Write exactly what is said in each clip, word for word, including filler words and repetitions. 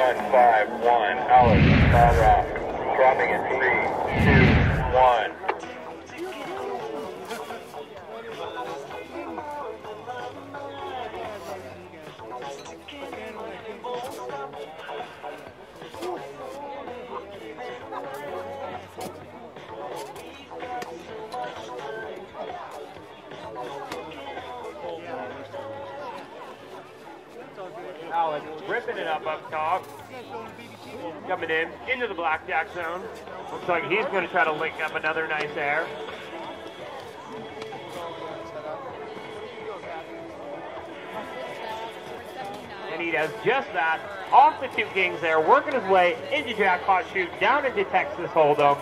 one five one, Alex Bobroff, dropping in three, two, one. Alex ripping it up up top. Coming in, into the blackjack zone. Looks like he's going to try to link up another nice air. And he does just that. Off the two kings there, working his way into jackpot shoot, down into Texas Hold'em.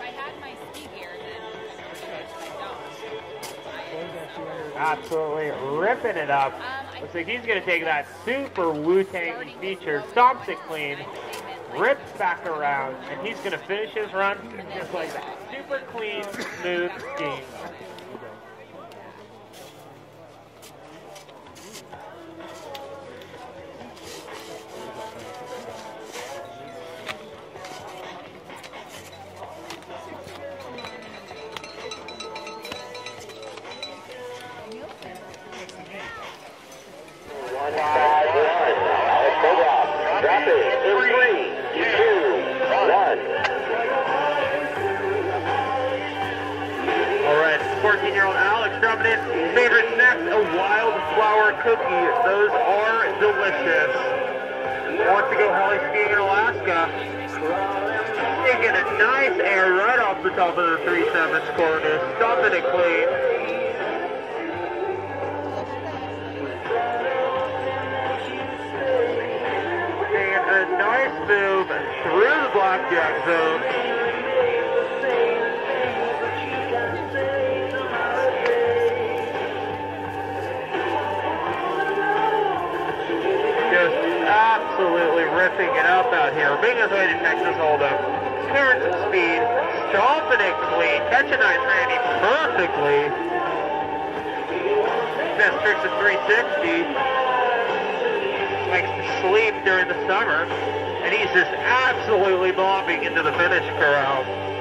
Absolutely ripping it up. Looks like he's going to take that super Wu-Tang feature, stomps it clean, rips back around, and he's going to finish his run just like that. Super clean, smooth scheme. fourteen-year-old Alex dropping in favorite snacks, a wildflower cookie. Those are delicious. Wants to go heli skiing in Alaska. Taking a nice air right off the top of the three seven corner, stomping it clean. Taking a nice move through the blackjack zone. Absolutely ripping it up out here. Making his way to Texas Hold'em. Clearance and speed. Stomping it clean. Catching nice Randy perfectly. Best tricks of three sixty. Likes to sleep during the summer. And he's just absolutely bombing into the finish corral.